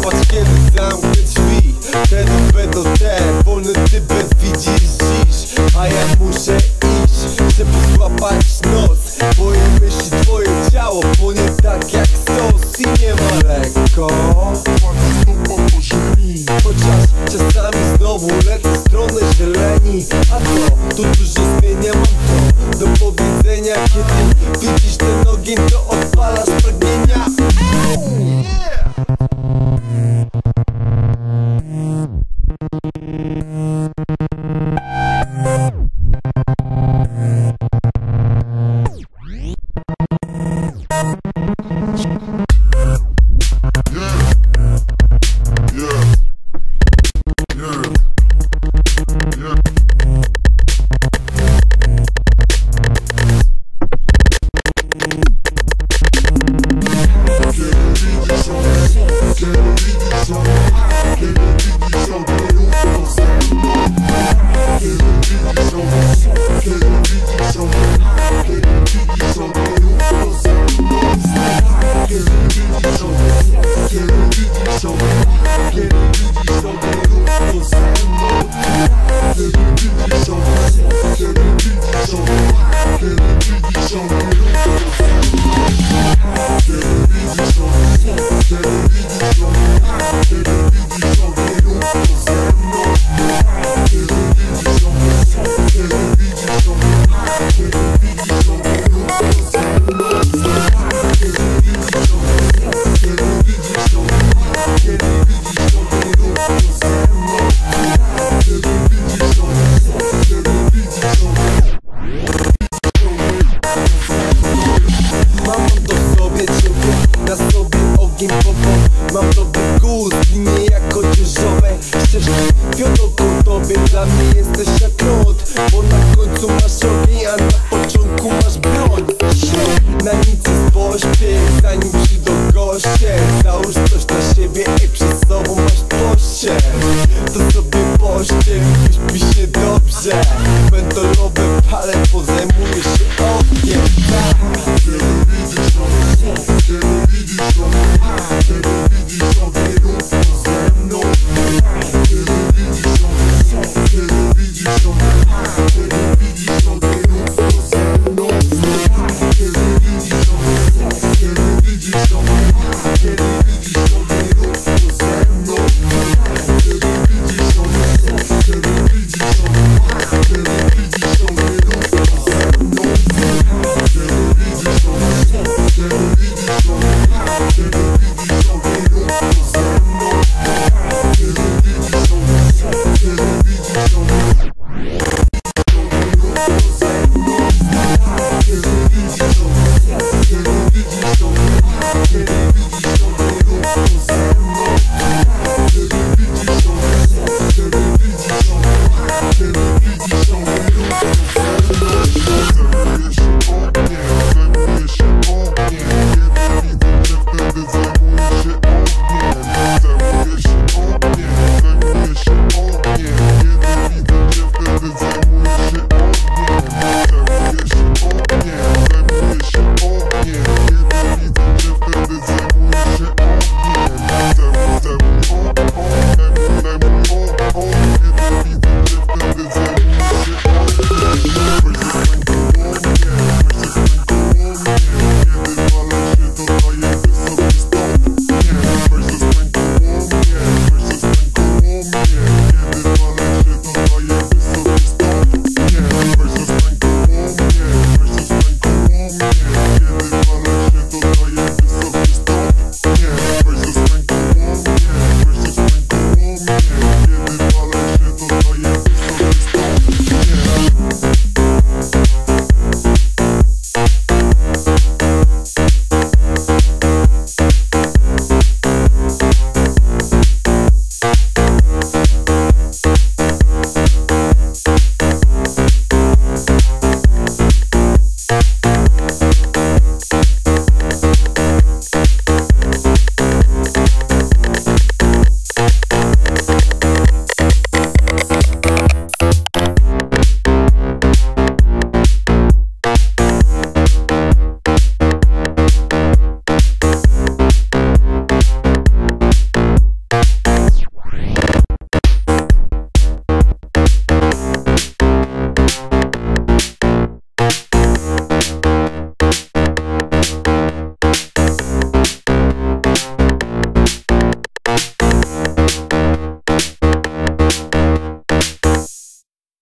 Patrz, kiedy zamknę drzwi, wtedy będą te wolny Tybet widzisz dziś. A ja muszę iść, żeby złapać noc. Twoje myśli, twoje ciało płonie tak jak stos i nie ma lekko. Chociaż czasami znowu lecę w stronę zieleni. A to dużo zmienia, mam to do powiedzenia. Kiedy widzisz ten ogień, to odpalasz pragnienia. Mam dobry gust, linie jak odzieżowe. Ścieżki wiodą ku tobie, dla mnie jesteś jak lód. Bo na końcu masz ogień, a na początku masz broń. Na nic jest pośpiech, zanim przyjdą goście. Załóż coś na siebie.